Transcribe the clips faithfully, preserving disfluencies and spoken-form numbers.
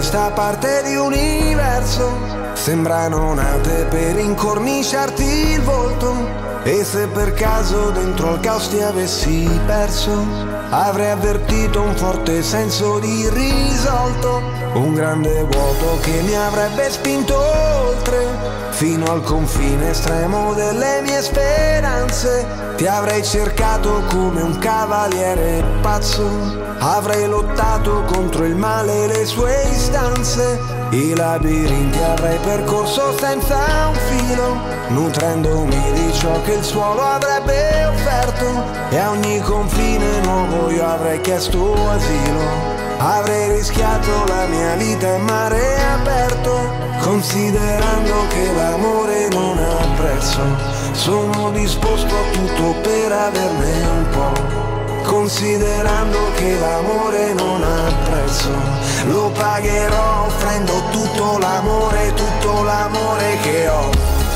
questa parte di universo sembrano nate per incorniciarti il volto. E se per caso dentro al caos ti avessi perso, avrei avvertito un forte senso di risolto, un grande vuoto che mi avrebbe spinto oltre, fino al confine estremo delle mie speranze. Ti avrei cercato come un cavaliere pazzo, avrei lottato contro il male e le sue istanze. I labirinti avrei percorso senza un filo, nutrendomi di ciò che il suolo avrebbe offerto, e a ogni confine nuovo io avrei chiesto asilo. Avrei rischiato la mia vita in mare aperto, considerando che l'amore non ha prezzo. Sono disposto a tutto per averne un po', considerando che l'amore non ha prezzo. Lo pagherò offrendo tutto l'amore, tutto l'amore che ho.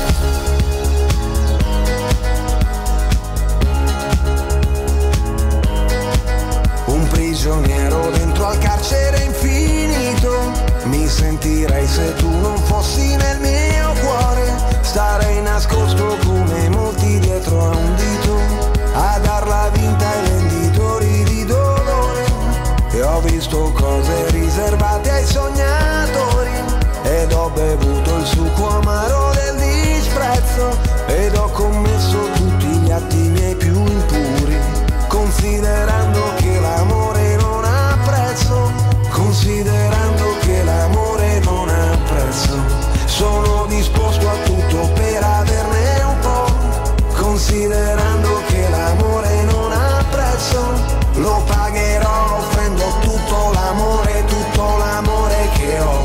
Un prigioniero dentro al carcere infinito, mi sentirei se tu non fossi nel mio cuore. Starei nascosto come molti dietro a un dito, a darla vinta ai venditori di dolore. E ho visto cose riservate ai sognatori, ed ho bevuto il succo amaro del disprezzo, ed ho commesso tutti gli atti miei più impuri, considerando che l'amore non ha prezzo, considerando che l'amore non ha prezzo. Sono disposto a tutto per averne un po', considerando che l'amore non ha prezzo. Lo pagherò offrendo tutto l'amore, tutto l'amore che ho,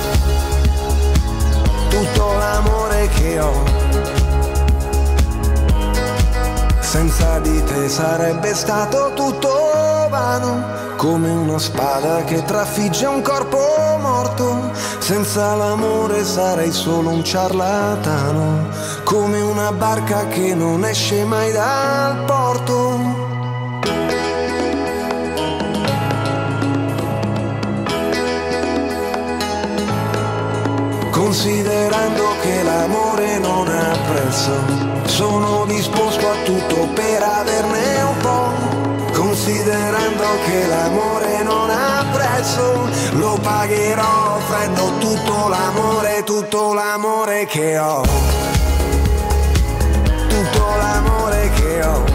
tutto l'amore che ho. Senza di te sarebbe stato tutto vano, come una spada che trafigge un corpo morto. Senza l'amore sarei solo un ciarlatano, come una barca che non esce mai dal porto. Considerando che l'amore non ha prezzo, sono disposto a tutto per averne un po', considerando che l'amore non ha prezzo. Lo pagherò offrendo tutto l'amore, tutto l'amore che ho, tutto l'amore che ho.